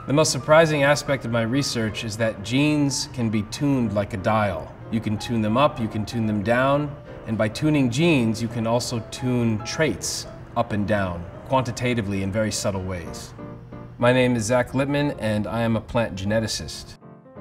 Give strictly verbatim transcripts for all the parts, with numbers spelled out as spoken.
The most surprising aspect of my research is that genes can be tuned like a dial. You can tune them up, you can tune them down, and by tuning genes, you can also tune traits up and down, quantitatively in very subtle ways. My name is Zach Lippman, and I am a plant geneticist.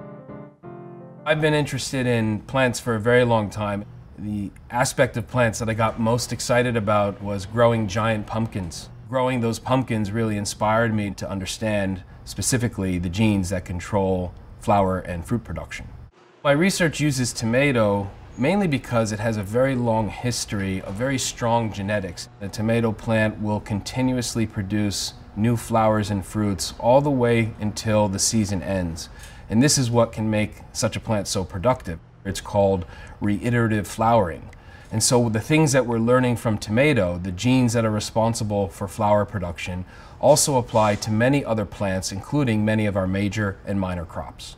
I've been interested in plants for a very long time. The aspect of plants that I got most excited about was growing giant pumpkins. Growing those pumpkins really inspired me to understand specifically the genes that control flower and fruit production. My research uses tomato mainly because it has a very long history of very strong genetics. The tomato plant will continuously produce new flowers and fruits all the way until the season ends. And this is what can make such a plant so productive. It's called reiterative flowering. And so the things that we're learning from tomato, the genes that are responsible for flower production, also apply to many other plants, including many of our major and minor crops.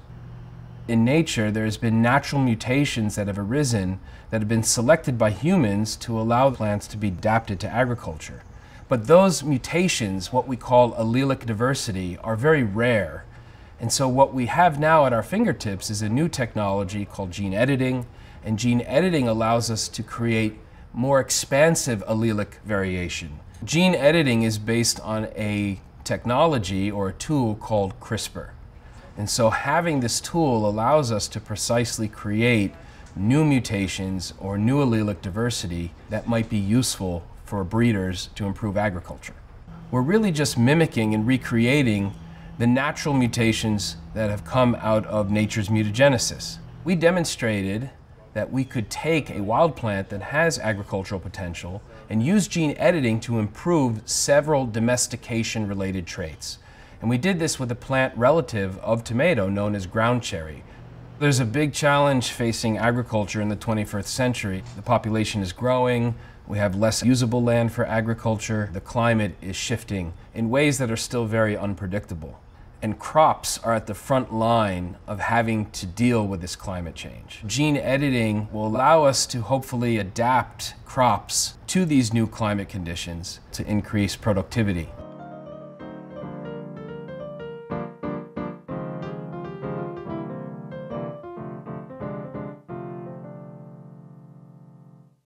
In nature, there's been natural mutations that have arisen that have been selected by humans to allow plants to be adapted to agriculture. But those mutations, what we call allelic diversity, are very rare. And so what we have now at our fingertips is a new technology called gene editing. And gene editing allows us to create more expansive allelic variation. Gene editing is based on a technology or a tool called CRISPR. And so having this tool allows us to precisely create new mutations or new allelic diversity that might be useful for breeders to improve agriculture. We're really just mimicking and recreating the natural mutations that have come out of nature's mutagenesis. We demonstrated that we could take a wild plant that has agricultural potential and use gene editing to improve several domestication-related traits. And we did this with a plant relative of tomato known as ground cherry. There's a big challenge facing agriculture in the twenty-first century. The population is growing, we have less usable land for agriculture, the climate is shifting in ways that are still very unpredictable. And crops are at the front line of having to deal with this climate change. Gene editing will allow us to hopefully adapt crops to these new climate conditions to increase productivity.